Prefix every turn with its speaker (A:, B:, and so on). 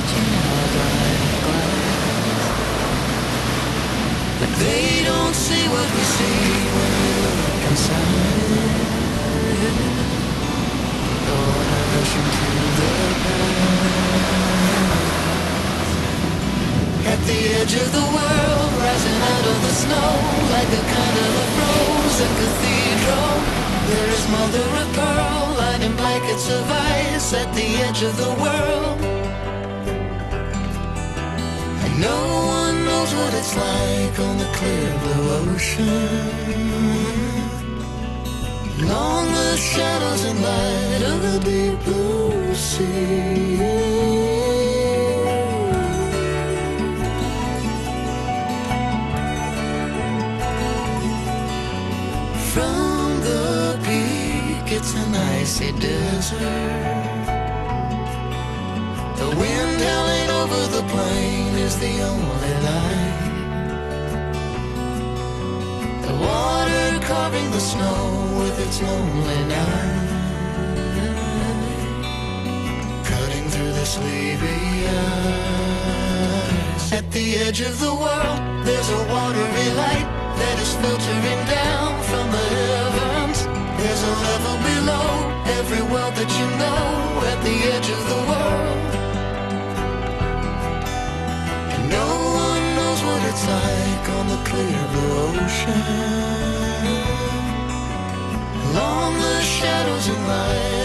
A: But they don't see what we see when we look inside. Lord, I rush into the past. At the edge of the world, rising out of the snow, like a kind of a frozen cathedral, there is mother of pearl, lying in blankets of ice at the edge of the world. And no one knows what it's like on the clear blue ocean, along the shadows and light of the deep blue sea. From the peak, it's an icy desert. The wind howling over the plain is the only light. The water carving the snow with its lonely knife, cutting through the sleepy ice. At the edge of the world, there's a watery light that is filtering down from the heavens. There's a level below every world that you know. At the edge of the world, and no one knows what it's like on the clear blue ocean, along the shadows and light